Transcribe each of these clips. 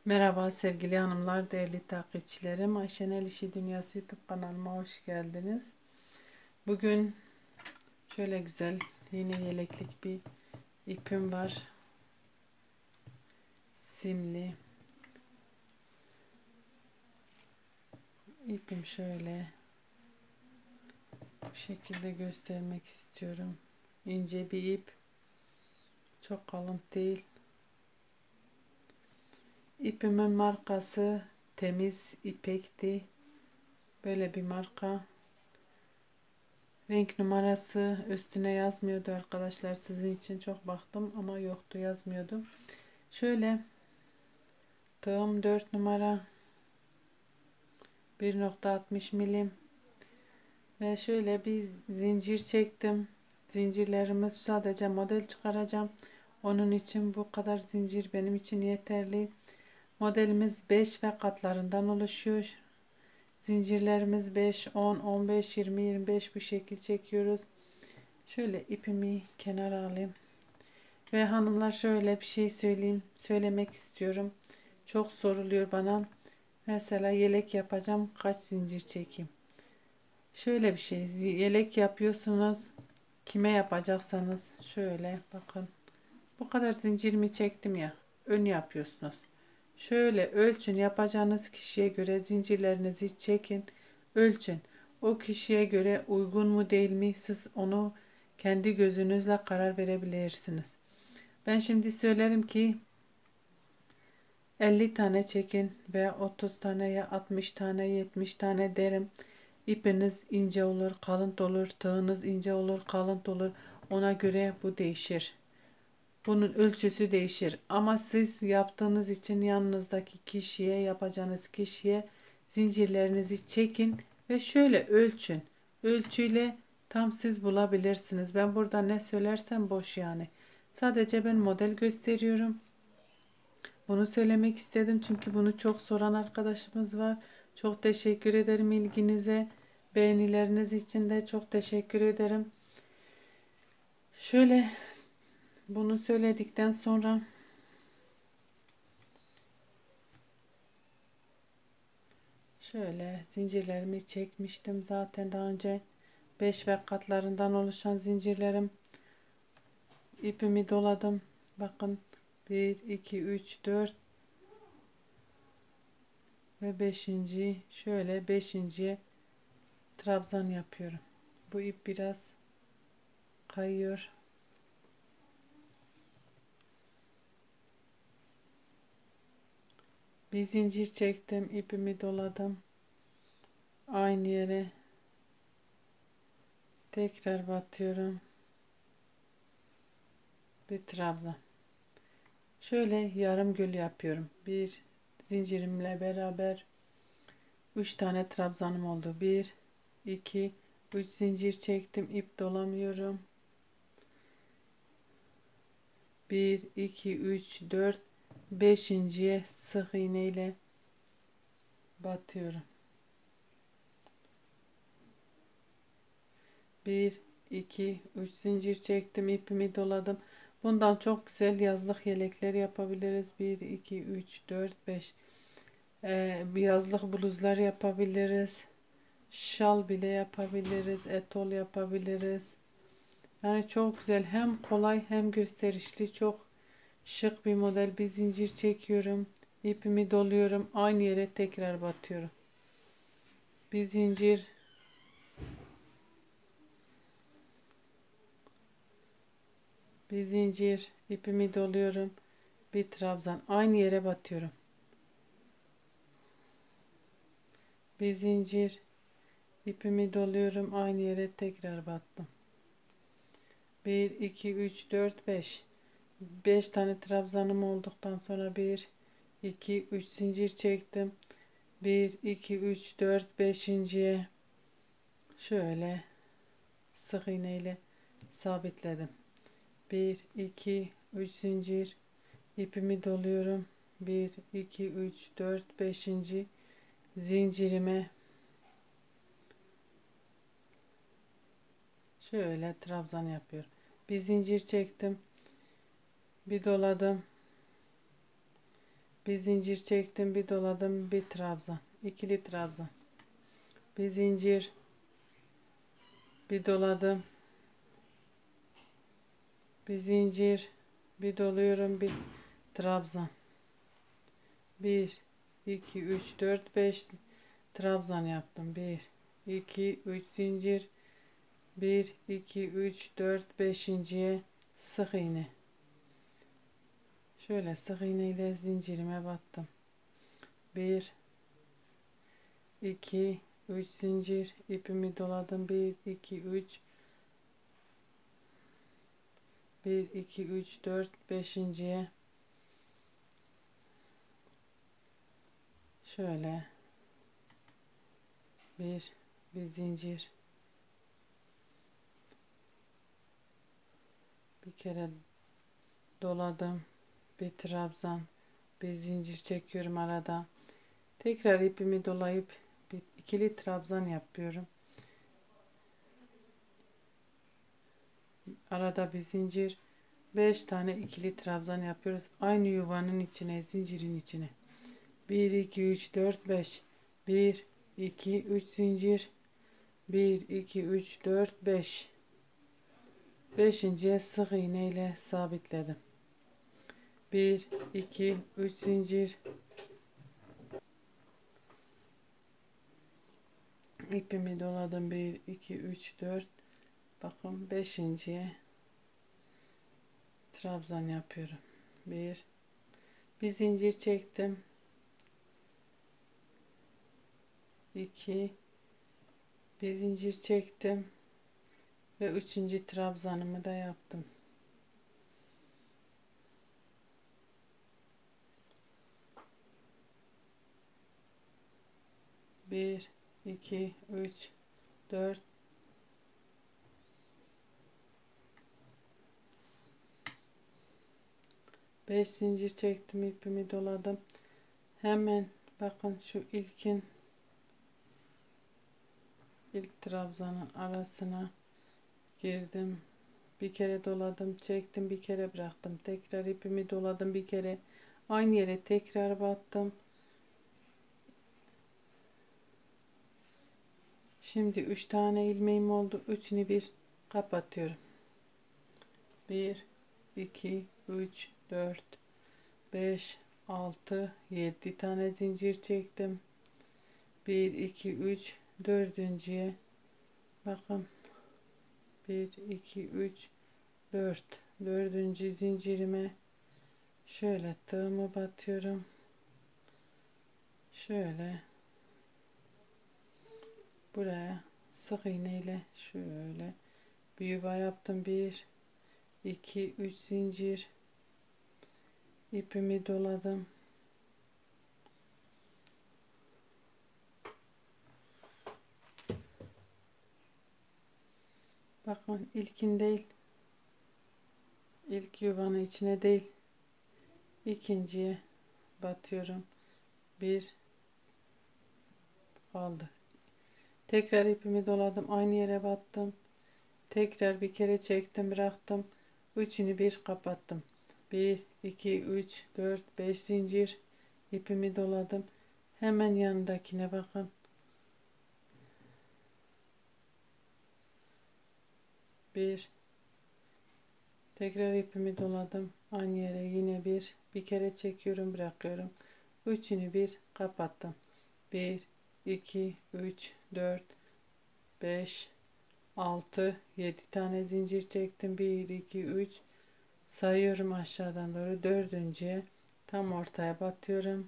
Merhaba sevgili hanımlar, değerli takipçilerim. Ayşenel İşi Dünyası YouTube kanalıma hoş geldiniz. Bugün şöyle güzel yine yeleklik bir ipim var. Simli ipim şöyle bu şekilde göstermek istiyorum. İnce bir ip, çok kalın değil. İpimin markası Temiz İpek'ti. Böyle bir marka. Renk numarası üstüne yazmıyordu arkadaşlar. Sizin için çok baktım ama yoktu, yazmıyordu. Şöyle tığım 4 numara 1,60 milim ve şöyle bir zincir çektim. Zincirlerimiz sadece model çıkaracağım. Onun için bu kadar zincir benim için yeterli. Modelimiz 5 ve katlarından oluşuyor. Zincirlerimiz 5, 10, 15, 20, 25 bu şekil çekiyoruz. Şöyle ipimi kenara alayım. Ve hanımlar şöyle bir şey söylemek istiyorum. Çok soruluyor bana. Mesela yelek yapacağım, kaç zincir çekeyim? Şöyle bir şey, yelek yapıyorsunuz. Kime yapacaksanız şöyle bakın. Bu kadar zincir mi çektim ya? Ön yapıyorsunuz. Şöyle ölçün, yapacağınız kişiye göre zincirlerinizi çekin. Ölçün. O kişiye göre uygun mu değil mi? Siz onu kendi gözünüzle karar verebilirsiniz. Ben şimdi söylerim ki 50 tane çekin veya 30 tane ya 60 tane 70 tane derim. İpiniz ince olur, kalın olur, tığınız ince olur, kalın olur. Ona göre bu değişir. Bunun ölçüsü değişir. Ama siz yaptığınız için yanınızdaki kişiye, yapacağınız kişiye zincirlerinizi çekin ve şöyle ölçün. Ölçüyle tam siz bulabilirsiniz. Ben burada ne söylersem boş yani. Sadece ben model gösteriyorum. Bunu söylemek istedim çünkü bunu çok soran arkadaşımız var. Çok teşekkür ederim ilginize. Beğenileriniz için de çok teşekkür ederim. Şöyle bunu söyledikten sonra şöyle zincirlerimi çekmiştim. Zaten daha önce 5 ve katlarından oluşan zincirlerim. İpimi doladım. Bakın 1, 2, 3, 4 ve 5. Şöyle 5.'ye trabzan yapıyorum. Bu ip biraz kayıyor. Bir zincir çektim, ipimi doladım. Aynı yere tekrar batıyorum. Bir trabzan. Şöyle yarım gül yapıyorum. Bir zincirimle beraber 3 tane trabzanım oldu. 1, 2, 3 zincir çektim, ip dolamıyorum. 1, 2, 3, 4, 5.'ye sık iğne ile batıyorum. 1, 2, 3 zincir çektim, ipimi doladım. Bundan çok güzel yazlık yelekler yapabiliriz. 1, 2, 3, 4, 5. Yazlık bluzlar yapabiliriz. Şal bile yapabiliriz. Etol yapabiliriz. Yani çok güzel. Hem kolay hem gösterişli. Çok şık bir model. Bir zincir çekiyorum. İpimi doluyorum. Aynı yere tekrar batıyorum. Bir zincir. Bir zincir. İpimi doluyorum. Bir trabzan. Aynı yere batıyorum. Bir zincir. İpimi doluyorum. Aynı yere tekrar battım. 1, 2, 3, 4, 5. 5 tane trabzanım olduktan sonra 1, 2, 3 zincir çektim. 1, 2, 3, 4, 5.'ye şöyle sık iğne ile sabitledim. 1, 2, 3 zincir, ipimi doluyorum. 1, 2, 3, 4, 5. zincirime şöyle trabzan yapıyorum. Bir zincir çektim. Bir doladım. Bir zincir çektim, bir doladım, bir trabzan, ikili trabzan, bir zincir, bir doladım, bir zincir, bir doluyorum, bir trabzan, 1 2 3 4 5 trabzan yaptım. 1 2 3 zincir, 1 2 3 4 5.'ye sık iğne. Şöyle sık iğne ile zincirime battım. 1 2 3 zincir, ipimi doladım. 1 2 3 1 2 3 4 5.'ye şöyle bir zincir, bir kere doladım, bir trabzan, bir zincir çekiyorum arada. Tekrar ipimi dolayıp bir ikili trabzan yapıyorum. Arada bir zincir, 5 tane ikili trabzan yapıyoruz. Aynı yuvanın içine, zincirin içine. 1 2 3 4 5. 1 2 3 zincir. 1 2 3 4 5. 5.'ye sık iğne ile sabitledim. 1 2 3 zincir. İpimi doladım. 1 2 3 4. Bakın 5.'ye trabzan yapıyorum. Bir zincir çektim. 2 bir zincir çektim ve 3. trabzanımı da yaptım. 1 2 3 4 5 zincir çektim, ipimi doladım. Hemen bakın şu ilk trabzanın arasına girdim. Bir kere doladım, çektim, bir kere bıraktım. Tekrar ipimi doladım, bir kere aynı yere tekrar battım. Şimdi 3 tane ilmeğim oldu. Üçünü bir kapatıyorum. 1 2 3 4 5 6 7 tane zincir çektim. 1 2 3 dördüncüye bakın, 1 2 3 4 dördüncü zincirime şöyle tığımı batıyorum. Şöyle buraya sık iğne ile şöyle bir yuva yaptım. 1 2 3 zincir, ipimi doladım. Bakın ilkin değil, ilk yuvanın içine değil, ikinciye batıyorum. Bir kaldı. Tekrar ipimi doladım, aynı yere battım. Tekrar bir kere çektim, bıraktım. Üçünü bir kapattım. 1 2 3 4 5 zincir, ipimi doladım. Hemen yanındakine bakın. 1 tekrar ipimi doladım. Aynı yere yine bir kere çekiyorum, bırakıyorum. Üçünü bir kapattım. 1 2 3 4 5 6 7 tane zincir çektim. 1 2 3 sayıyorum aşağıdan doğru. Dördüncüye tam ortaya batıyorum.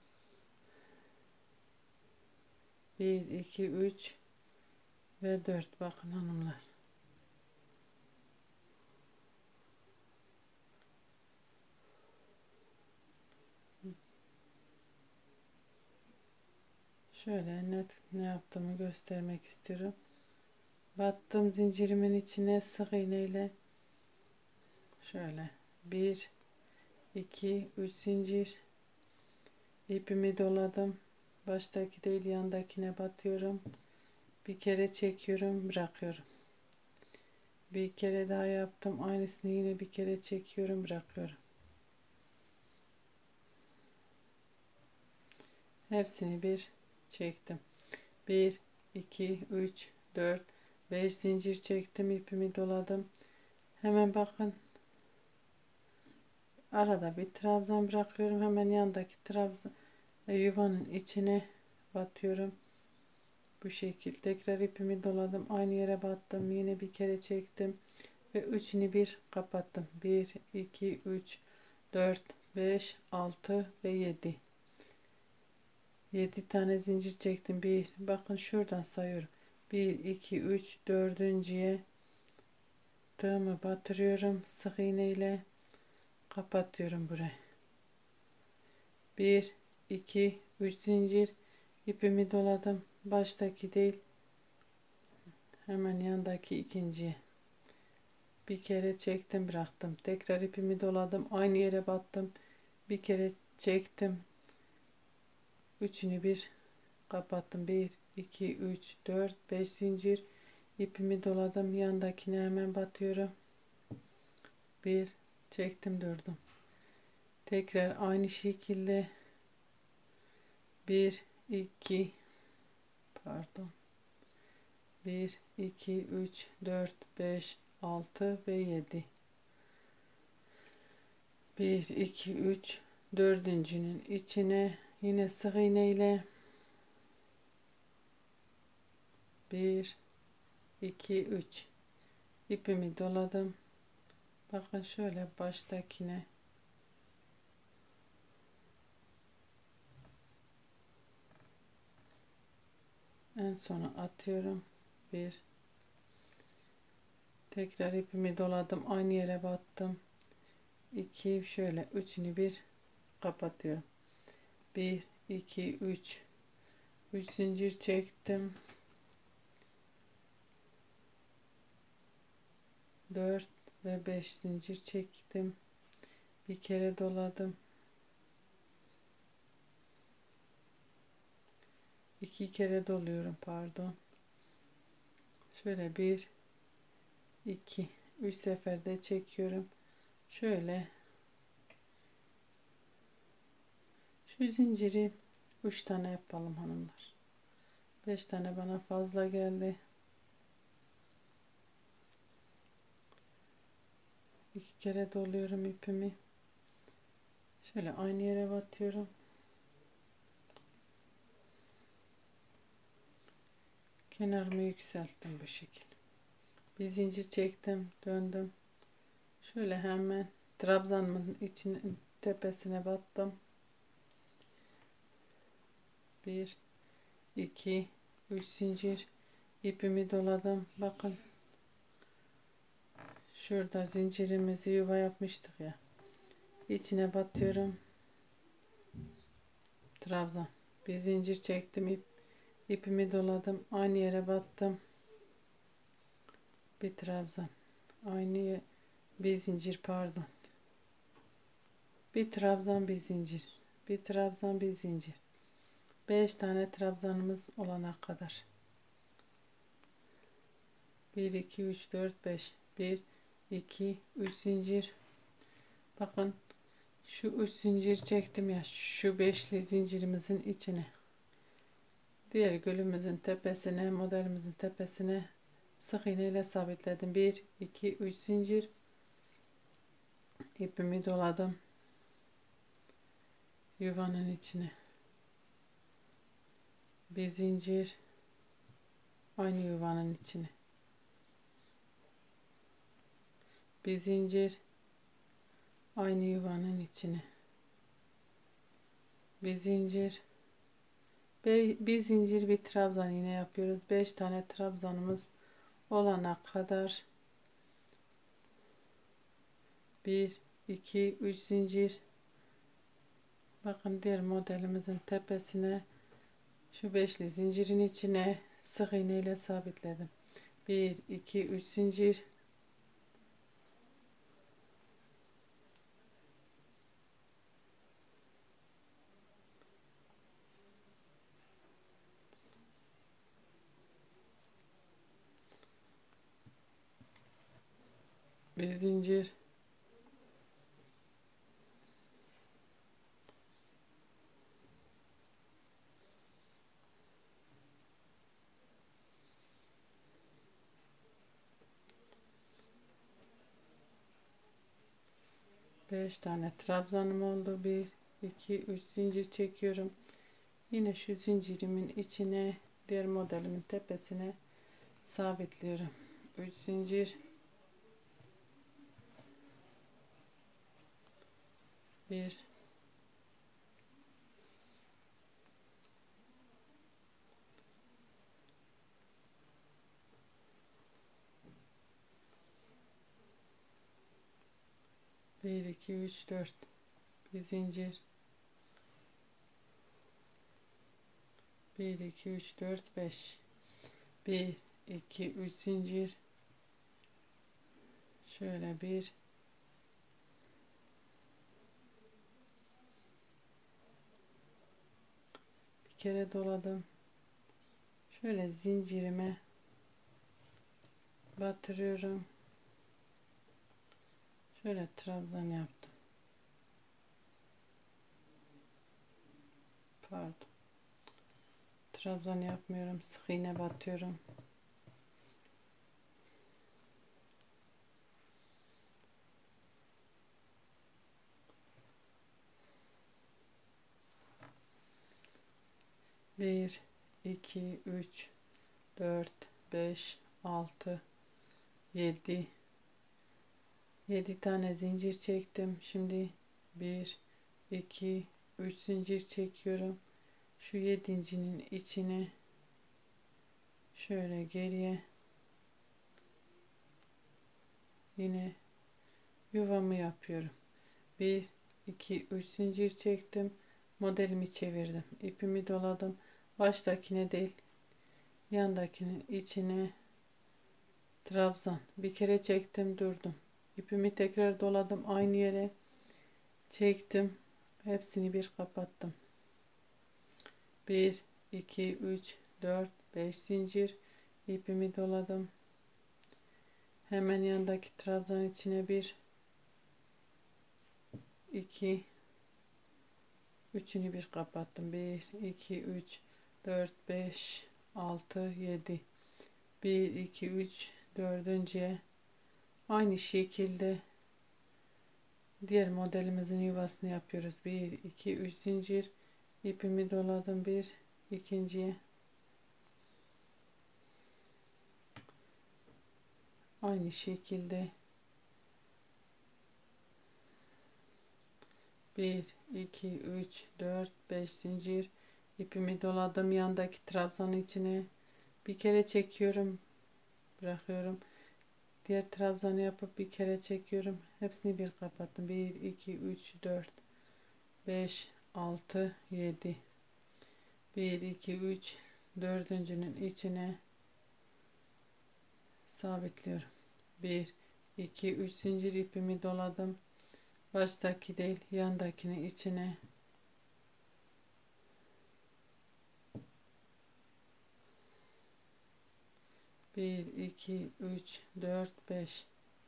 1 2 3 ve 4. Bakın hanımlar. Şöyle net ne yaptığımı göstermek istiyorum. Battım zincirimin içine sık iğne ile şöyle 1 2 3 zincir, ipimi doladım. Baştaki değil, yandakine batıyorum. Bir kere çekiyorum, bırakıyorum. Bir kere daha yaptım. Aynısını yine bir kere çekiyorum, bırakıyorum. Hepsini bir çektim. 1 2 3 4 5 zincir çektim, ipimi doladım. Hemen bakın, arada bir trabzan bırakıyorum, hemen yandaki trabzan yuvanın içine batıyorum. Bu şekilde tekrar ipimi doladım, aynı yere battım, yine bir kere çektim ve üçünü bir kapattım. 1 2 3 4 5 6 ve 7 tane zincir çektim. Bakın şuradan sayıyorum. 1 2 3 dördüncüye tığımı batırıyorum, sık iğne ile kapatıyorum burayı. 1 2 3 zincir, ipimi doladım, baştaki değil, hemen yandaki ikinciye bir kere çektim, bıraktım, tekrar ipimi doladım, aynı yere battım, bir kere çektim, üçünü bir kapattım. 1 2 3 4 5 zincir, ipimi doladım, yandakine hemen batıyorum, bir çektim, durdum, tekrar aynı şekilde 1 2 pardon 1 2 3 4 5 6 ve 7. 1 2 3 dördüncünün içine yine sık iğne ile 1 2 3 ipimi doladım. Bakın şöyle baştakine en sona atıyorum. 1 tekrar ipimi doladım, aynı yere battım. 2 şöyle üçünü bir kapatıyorum. 1 2 3 3 zincir çektim. 4 ve 5 zincir çektim. Bir kere doladım. 2 kere doluyorum, pardon. Şöyle 1 2 3 seferde çekiyorum. Şöyle şu zinciri 3 tane yapalım hanımlar. 5 tane bana fazla geldi. 2 kere doluyorum ipimi. Şöyle aynı yere batıyorum. Kenarımı yükselttim bu şekilde. Bir zincir çektim, döndüm. Şöyle hemen trabzanımın için tepesine battım. 1 2 3 zincir, ipimi doladım. Bakın şurada zincirimizi yuva yapmıştık ya, içine batıyorum, trabzan, bir zincir çektim, ipimi doladım, aynı yere battım, bir trabzan, bir zincir, pardon, bir trabzan, bir zincir, bir trabzan, bir zincir, 5 tane trabzanımız olana kadar. 1 2 3 4 5 1 2 3 zincir. Bakın şu 3 zincir çektim ya, şu beşli zincirimizin içine, diğer gülümüzün tepesine, modelimizin tepesine sık iğne ile sabitledim. 1 2 3 zincir, ipimi doladım yuvanın içine, bir zincir, aynı yuvanın içine, bir zincir, aynı yuvanın içine, bir zincir, bir zincir, bir trabzan yine yapıyoruz. 5 tane trabzanımız olana kadar 1 2 3 zincir. Bakın diğer modelimizin tepesine şu beşli zincirin içine sık iğne ile sabitledim. 1 2 3 zincir, bir zincir, 5 tane trabzanım oldu. 1 2 3 zincir çekiyorum. Yine şu zincirimin içine diğer modelimin tepesine sabitliyorum. 3 zincir, 1 1 2 3 4 bir zincir, 1 2 3 4 5 1 2 3 zincir, şöyle bir kere doladım. Şöyle zincirime batırıyorum. Şöyle trabzan yaptım. Pardon. Trabzan yapmıyorum. Sık iğne batıyorum. Bir, iki, üç, dört, beş, altı, yedi. 7 tane zincir çektim. Şimdi 1 2 3 zincir çekiyorum. Şu yedincinin içine şöyle geriye yine yuvamı yapıyorum. 1 2 3 zincir çektim. Modelimi çevirdim. İpimi doladım. Baştakine değil, yandakinin içine trabzan. Bir kere çektim, durdum. İpimi tekrar doladım. Aynı yere çektim. Hepsini bir kapattım. 1 2 3 4 5 zincir, ipimi doladım. Hemen yandaki trabzan içine 1 2 üçünü bir kapattım. 1 2 3 4 5 6 7 1 2 3 dördüncüye aynı şekilde diğer modelimizin yuvasını yapıyoruz. 1 2 3 zincir, ipimi doladım. Bir ikinciye aynı şekilde 1 2 3 4 5 zincir, ipimi doladım. Yandaki trabzanın içine bir kere çekiyorum, bırakıyorum. Diğer trabzanı yapıp bir kere çekiyorum. Hepsini bir kapattım. 1 2 3 4 5 6 7 1 2 3 dördüncünün içine sabitliyorum. 1 2 3 zincir, ipimi doladım. Baştaki değil, yandakinin içine bir iki üç dört beş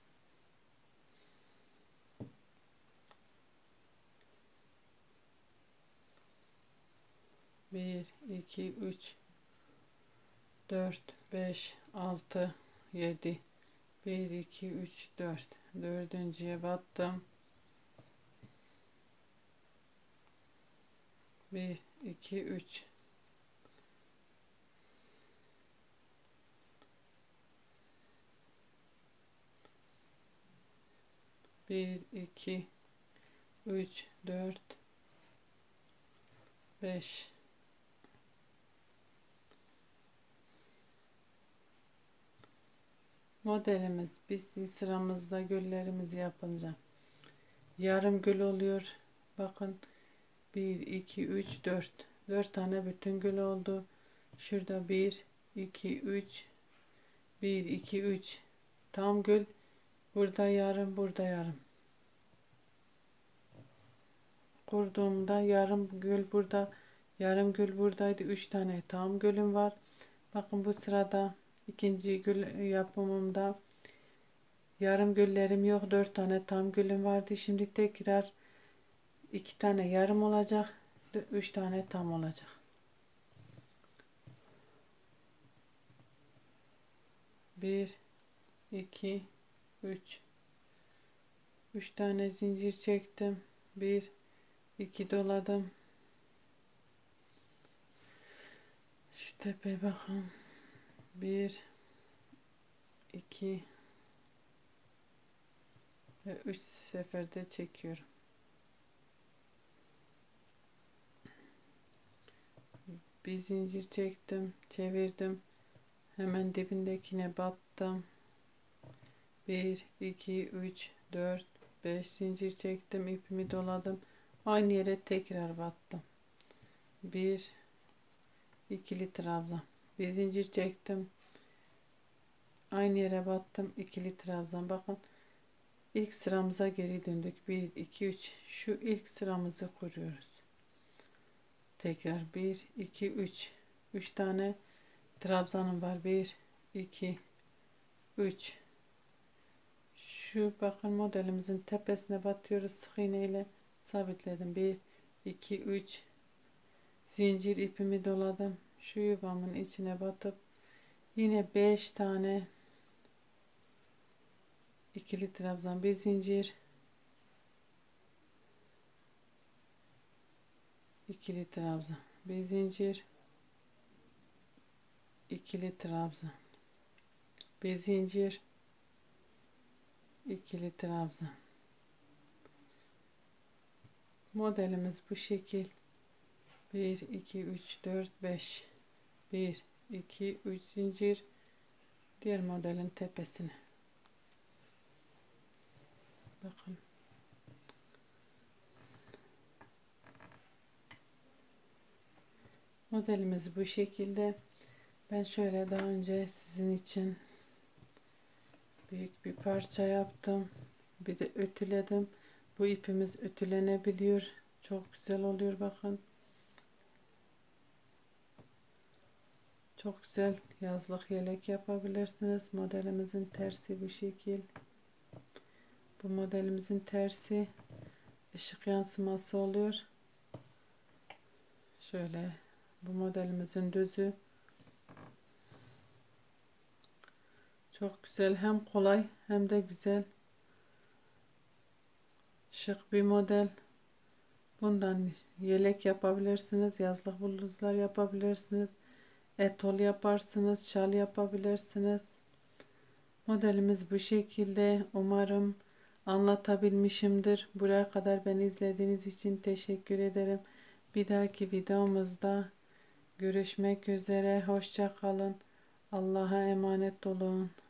bir iki üç dört beş altı yedi bir iki üç dört dördüncüye battım. Bir iki üç bir iki üç dört beş modelimiz biz sıramızda güllerimizi yapınca yarım gül oluyor. Bakın 1 2 3 4 tane bütün gül oldu. Şurada 1 2 3 1 2 3 tam gül, burada yarım, burada yarım. Kurduğumda yarım gül burada, yarım gül buradaydı. 3 tane tam gülüm var. Bakın bu sırada ikinci gül yapımımda yarım güllerim yok, 4 tane tam gülüm vardı. Şimdi tekrar 2 tane yarım olacak, 3 tane tam olacak. Bir 2 3 3 tane zincir çektim. 1 2 doladım. Şu tepeye bakın. 1 2 ve 3 seferde çekiyorum. Bir zincir çektim, çevirdim. Hemen dibindekine battım. 1 2 3 4 5 zincir çektim, ipimi doladım. Aynı yere tekrar battım. 1 ikili trabzan. Bir zincir çektim. Aynı yere battım. İkili trabzan. Bakın ilk sıramıza geri döndük. 1 2 3. Şu ilk sıramızı kuruyoruz. Tekrar 1 2 3. 3 tane trabzanım var. 1 2 3. Şu bakın modelimizin tepesine batıyoruz. Sık iğne ile sabitledim. 1 2 3. Zincir ipimi doladım. Şu yuvamın içine batıp yine 5 tane ikili trabzan, bir zincir, ikili trabzan, bir zincir, ikili trabzan, bir zincir, ikili trabzan. Modelimiz bu şekil. 1 2 3 4 5. 1 2 3 zincir, diğer modelin tepesine. Bakın. Modelimiz bu şekilde. Ben şöyle daha önce sizin için büyük bir parça yaptım. Bir de ütüledim. Bu ipimiz ütülenebiliyor. Çok güzel oluyor bakın. Çok güzel yazlık yelek yapabilirsiniz. Modelimizin tersi bu şekil. Bu modelimizin tersi ışık yansıması oluyor. Şöyle bu modelimizin düzü. Çok güzel, hem kolay hem de güzel. Şık bir model. Bundan yelek yapabilirsiniz. Yazlık bluzlar yapabilirsiniz. Etol yaparsınız. Şal yapabilirsiniz. Modelimiz bu şekilde. Umarım anlatabilmişimdir. Buraya kadar beni izlediğiniz için teşekkür ederim. Bir dahaki videomuzda görüşmek üzere. Hoşça kalın. Allah'a emanet olun.